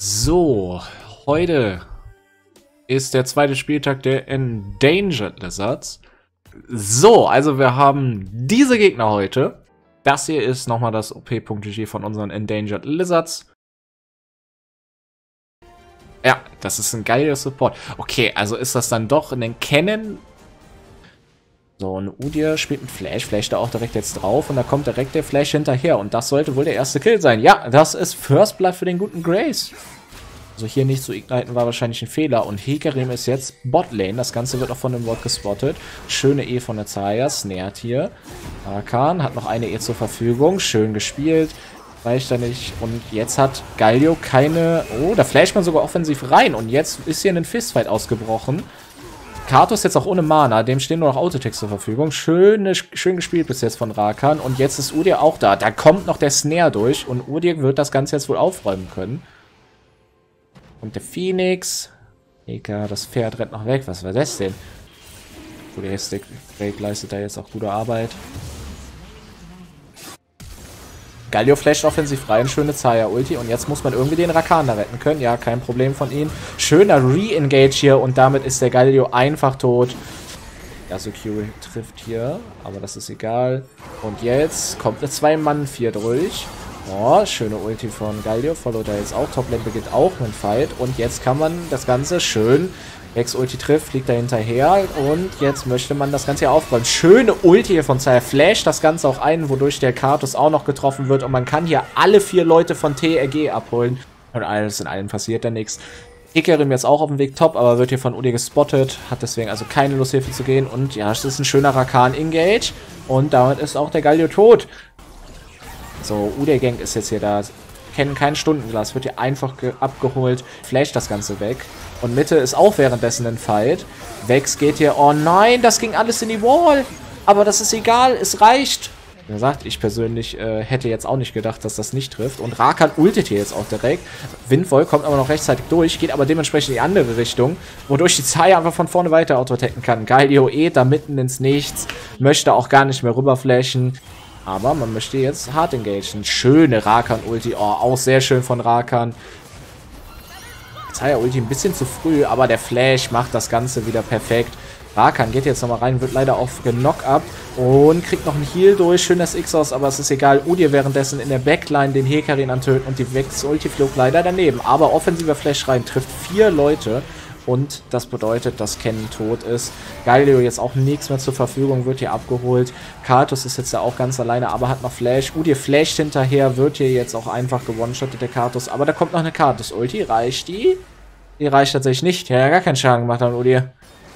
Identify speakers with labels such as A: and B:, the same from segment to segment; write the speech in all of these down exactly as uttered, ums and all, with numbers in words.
A: So, heute ist der zweite Spieltag der Endangered Lizards. So, also wir haben diese Gegner heute. Das hier ist nochmal das O P-Punkt-G von unseren Endangered Lizards. Ja, das ist ein geiler Support. Okay, also ist das dann doch ein Cannon. So, ein Udyr spielt mit Flash. Flash da auch direkt jetzt drauf. Und da kommt direkt der Flash hinterher. Und das sollte wohl der erste Kill sein. Ja, das ist First Blood für den guten Grace. Also hier nicht zu igniten war wahrscheinlich ein Fehler. Und Hecarim ist jetzt Botlane. Das Ganze wird auch von dem Ward gespottet. Schöne E von der Zaya. Snared hier. Rakan hat noch eine E zur Verfügung. Schön gespielt. Reicht da nicht. Und jetzt hat Galio keine... Oh, da flasht man sogar offensiv rein. Und jetzt ist hier ein Fistfight ausgebrochen. Karthus jetzt auch ohne Mana, dem stehen nur noch Autotext zur Verfügung. Schön, schön gespielt bis jetzt von Rakan. Und jetzt ist Udyr auch da. Da kommt noch der Snare durch. Und Udyr wird das Ganze jetzt wohl aufräumen können. Und der Phoenix. Eka, das Pferd rennt noch weg. Was war das denn? Futuristic Break leistet da jetzt auch gute Arbeit. Galio flasht offensiv rein, schöne Zaya-Ulti. Und jetzt muss man irgendwie den Rakan da retten können. Ja, kein Problem von ihm. Schöner Re-Engage hier. Und damit ist der Galio einfach tot. Yasuo trifft hier. Aber das ist egal. Und jetzt kommt eine zwei Mann vier durch. Oh, schöne Ulti von Galio. Follow da jetzt auch. Toplane beginnt auch einen Fight. Und jetzt kann man das Ganze schön... Vex-Ulti trifft, fliegt da hinterher und jetzt möchte man das Ganze hier aufräumen. Schöne Ulti hier von Zaya, flasht das Ganze auch ein, wodurch der Karthus auch noch getroffen wird und man kann hier alle vier Leute von T R G abholen. Und alles in allem passiert da nichts. Hecarim jetzt auch auf dem Weg top, aber wird hier von Udyr gespottet, hat deswegen also keine Lust, Hilfe zu gehen und ja, es ist ein schöner Rakan-Engage und damit ist auch der Galio tot. So, Udyr-Gang ist jetzt hier da. Kennen kein Stundenglas, wird hier einfach abgeholt, flasht das Ganze weg. Und Mitte ist auch währenddessen ein Fight. Vex geht hier, oh nein, das ging alles in die Wall. Aber das ist egal, es reicht. Wie gesagt, ich persönlich äh, hätte jetzt auch nicht gedacht, dass das nicht trifft. Und Rakan ultet hier jetzt auch direkt. Windvoll kommt aber noch rechtzeitig durch, geht aber dementsprechend in die andere Richtung. Wodurch die Zaya einfach von vorne weiter autoattacken kann. Galio eh da mitten ins Nichts, möchte auch gar nicht mehr rüberflashen. Aber man möchte jetzt hart engagen. Schöne Rakan-Ulti. Oh, auch sehr schön von Rakan. Zaya-Ulti ein bisschen zu früh, aber der Flash macht das Ganze wieder perfekt. Rakan geht jetzt nochmal rein, wird leider auch genockt-up und kriegt noch einen Heal durch. Schönes X-Aus, aber es ist egal. Udyr währenddessen in der Backline den Hecarim antöten und die Vex-Ulti flog leider daneben. Aber offensiver Flash rein, trifft vier Leute. Und das bedeutet, dass Kennen tot ist. Galio jetzt auch nichts mehr zur Verfügung, wird hier abgeholt. Karthus ist jetzt ja auch ganz alleine, aber hat noch Flash. Udyr flasht hinterher, wird hier jetzt auch einfach gewone-shottet, der Karthus. Aber da kommt noch eine Karthus-Ulti. Reicht die? Die reicht tatsächlich nicht. Ja, gar keinen Schaden gemacht an Udyr.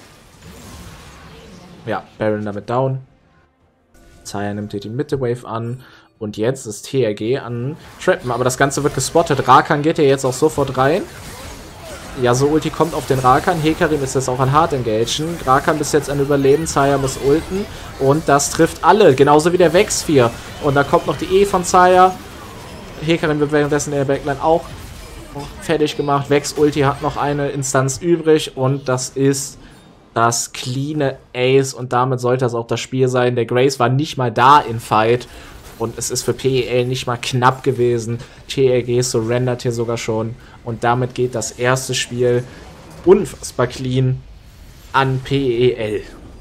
A: Ja, Baron damit down. Zaya nimmt hier die Mitte-Wave an. Und jetzt ist T R G an Trappen. Aber das Ganze wird gespottet. Rakan geht hier jetzt auch sofort rein. Yasuo Ulti kommt auf den Rakan. Hecarim ist jetzt auch an Hard Engagen. Rakan bis jetzt ein Überleben. Zaya muss ulten. Und das trifft alle. Genauso wie der Vex vier. Und da kommt noch die E von Zaya. Hecarim wird währenddessen in der Backline auch fertig gemacht. Vex Ulti hat noch eine Instanz übrig. Und das ist das cleane Ace. Und damit sollte das auch das Spiel sein. Der Grace war nicht mal da im Fight. Und es ist für P E L nicht mal knapp gewesen. T R G surrendert hier sogar schon. Und damit geht das erste Spiel unfassbar clean an P E L.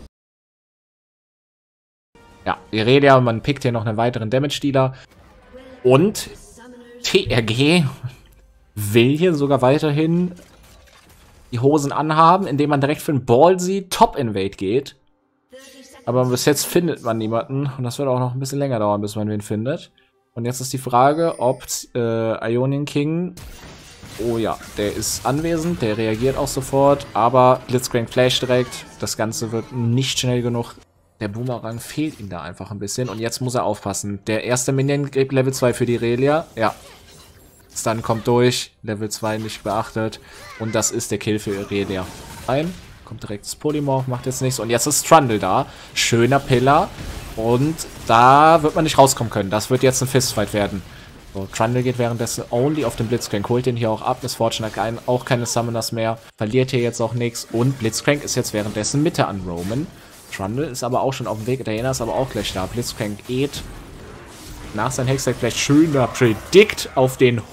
A: Ja, Irelia, man pickt hier noch einen weiteren Damage-Dealer. Und T R G will hier sogar weiterhin die Hosen anhaben, indem man direkt für den Ballsy Top-Invade geht. Aber bis jetzt findet man niemanden. Und das wird auch noch ein bisschen länger dauern, bis man wen findet. Und jetzt ist die Frage, ob äh, Ionian King... Oh ja, der ist anwesend, der reagiert auch sofort. Aber Blitzcrank Flash direkt. Das Ganze wird nicht schnell genug. Der Boomerang fehlt ihm da einfach ein bisschen. Und jetzt muss er aufpassen. Der erste Minion gibt Level zwei für die Irelia. Ja. Stun kommt durch. Level zwei nicht beachtet. Und das ist der Kill für Irelia. Ein. Kommt direkt das Polymorph, macht jetzt nichts. Und jetzt ist Trundle da. Schöner Pillar. Und da wird man nicht rauskommen können. Das wird jetzt ein Fistfight werden. So, Trundle geht währenddessen only auf den Blitzcrank. Holt den hier auch ab. Miss Fortune hat kein, auch keine Summoners mehr. Verliert hier jetzt auch nichts. Und Blitzcrank ist jetzt währenddessen Mitte an Roman. Trundle ist aber auch schon auf dem Weg. Diana ist aber auch gleich da. Blitzcrank geht nach seinem Hextech vielleicht schöner Predict auf den Hook.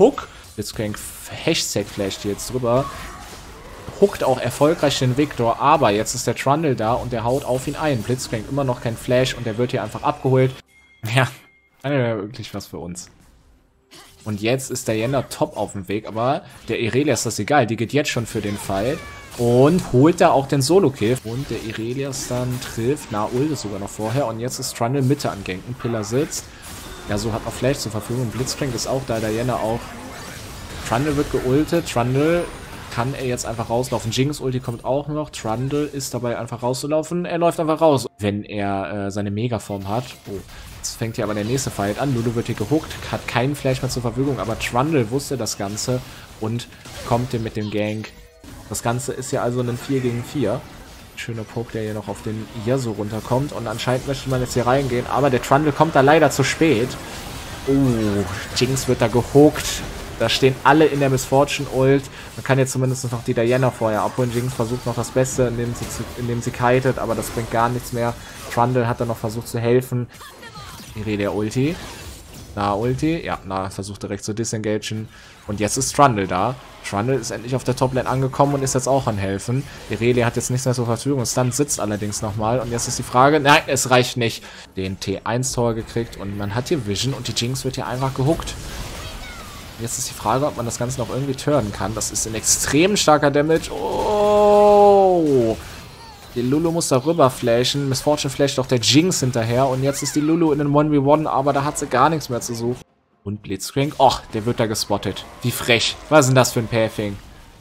A: Blitzcrank Hashtag flasht jetzt drüber. Huckt auch erfolgreich den Victor, aber jetzt ist der Trundle da und der haut auf ihn ein. Blitzcrank immer noch kein Flash und der wird hier einfach abgeholt. Ja, das wäre wirklich was für uns. Und jetzt ist der Diana top auf dem Weg, aber der Irelia ist das egal. Die geht jetzt schon für den Fight und holt da auch den Solo-Kill. Und der Irelias dann trifft, na, ult ist sogar noch vorher. Und jetzt ist Trundle Mitte angenken. Pillar sitzt. Ja, so hat noch Flash zur Verfügung. Blitzcrank ist auch da, Diana auch. Trundle wird geultet. Trundle kann er jetzt einfach rauslaufen. Jinx Ulti kommt auch noch. Trundle ist dabei einfach rauszulaufen. Er läuft einfach raus, wenn er äh, seine Megaform hat. Oh. Jetzt fängt hier aber der nächste Fight an. Lulu wird hier gehuckt, hat keinen Flash mehr zur Verfügung, aber Trundle wusste das Ganze und kommt hier mit dem Gank. Das Ganze ist ja also ein vier gegen vier. Schöner Poke, der hier noch auf den Yasuo runterkommt. Und anscheinend möchte man jetzt hier reingehen, aber der Trundle kommt da leider zu spät. Oh, Jinx wird da gehuckt. Da stehen alle in der Miss Fortune Ult. Man kann jetzt zumindest noch die Diana vorher abholen. Jinx versucht noch das Beste, indem sie, indem sie kitet, aber das bringt gar nichts mehr. Trundle hat dann noch versucht zu helfen. Irelia Ulti. Na, Ulti. Ja, na, versucht direkt zu disengagen. Und jetzt ist Trundle da. Trundle ist endlich auf der Toplane angekommen und ist jetzt auch an Helfen. Irelia hat jetzt nichts mehr zur Verfügung. Stun sitzt allerdings nochmal. Und jetzt ist die Frage, nein, es reicht nicht. Den T eins Tower gekriegt und man hat hier Vision und die Jinx wird hier einfach gehuckt. Jetzt ist die Frage, ob man das Ganze noch irgendwie turnen kann. Das ist ein extrem starker Damage. Oh! Die Lulu muss da rüber flashen. Miss Fortune flasht auch der Jinx hinterher. Und jetzt ist die Lulu in einem eins gegen eins, aber da hat sie gar nichts mehr zu suchen. Und Blitzcrank, och, der wird da gespottet. Wie frech. Was ist denn das für ein Pathing?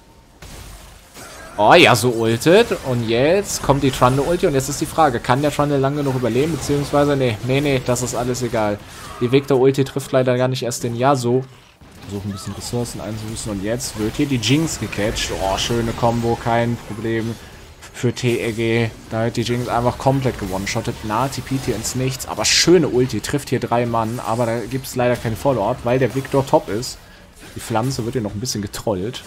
A: Oh, ja, so ultet. Und jetzt kommt die Trundle-Ulti. Und jetzt ist die Frage, kann der Trundle lange noch überleben? Beziehungsweise, nee, nee, nee, das ist alles egal. Die Victor-Ulti trifft leider gar nicht erst den Yasuo. Versuchen ein bisschen Ressourcen einzubüßen. Und jetzt wird hier die Jinx gecatcht. Oh, schöne Combo, kein Problem. Für T R G. Da hat die Jinx einfach komplett gewone-shottet. Na, T P hier ins Nichts. Aber schöne Ulti. Trifft hier drei Mann. Aber da gibt es leider keinen Follow-up, weil der Victor top ist. Die Pflanze wird hier noch ein bisschen getrollt.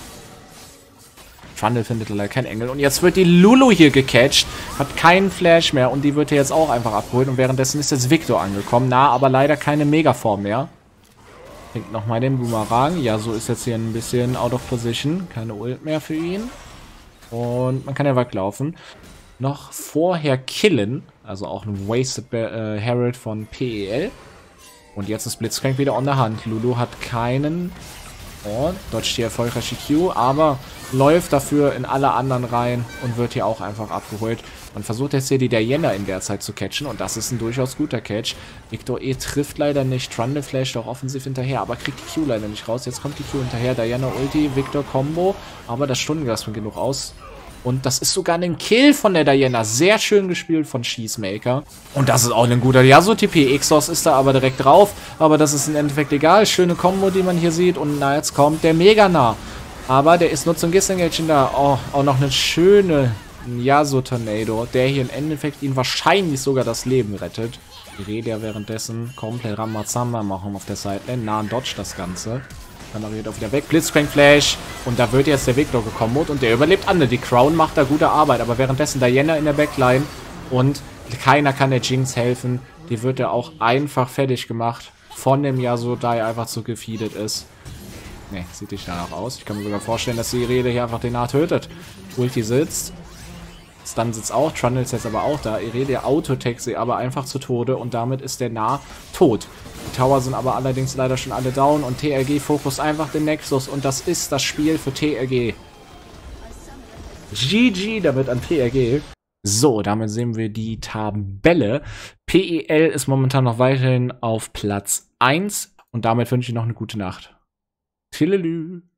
A: Trundle findet leider keinen Engel. Und jetzt wird die Lulu hier gecatcht. Hat keinen Flash mehr. Und die wird hier jetzt auch einfach abgeholt. Und währenddessen ist jetzt Victor angekommen. Na, aber leider keine Megaform mehr. Bringt nochmal den Boomerang. Ja, so ist jetzt hier ein bisschen out of position. Keine Ult mehr für ihn. Und man kann ja weglaufen. Noch vorher killen. Also auch ein Wasted äh, Herald von P E L. Und jetzt ist Blitzcrank wieder on der Hand. Lulu hat keinen. Und dodgt hier erfolgreich die Q. Aber läuft dafür in alle anderen rein. Und wird hier auch einfach abgeholt. Man versucht jetzt hier die Diana in der Zeit zu catchen. Und das ist ein durchaus guter Catch. Victor E trifft leider nicht. Trundle flasht auch offensiv hinterher. Aber kriegt die Q leider nicht raus. Jetzt kommt die Q hinterher. Diana Ulti, Victor Combo. Aber das Stundenglas bringt genug aus. Und das ist sogar ein Kill von der Diana. Sehr schön gespielt von Cheesemaker. Und das ist auch ein guter Yasuo-T P. Exhaust ist da aber direkt drauf. Aber das ist im Endeffekt egal. Schöne Combo, die man hier sieht. Und na, jetzt kommt der mega nah. Aber der ist nur zum Disengage da. Oh, auch noch eine schöne Yasuo-Tornado, der hier im Endeffekt ihn wahrscheinlich sogar das Leben rettet. Die Irelia währenddessen komplett Ramazamba machen auf der Seite. Nahen Dodge das Ganze. Dann geht er wieder weg. Blitzcrank Flash. Und da wird jetzt der Victor gekommen. Und der überlebt Anne. Die Crown macht da gute Arbeit. Aber währenddessen Diana in der Backline. Und keiner kann der Jinx helfen. Die wird ja auch einfach fertig gemacht. Von dem Yasuo, da er einfach zu gefeedet ist. Ne, sieht nicht danach aus. Ich kann mir sogar vorstellen, dass die Rede hier einfach den Nah tötet. Ulti sitzt. Stun sitzt auch. Trundle ist jetzt aber auch da. Irelia autotech sie aber einfach zu Tode. Und damit ist der Nah tot. Die Tower sind aber allerdings leider schon alle down. Und T R G fokussiert einfach den Nexus. Und das ist das Spiel für T R G. G G damit an T R G. So, damit sehen wir die Tabelle. P E L ist momentan noch weiterhin auf Platz eins. Und damit wünsche ich noch eine gute Nacht. Tschüss.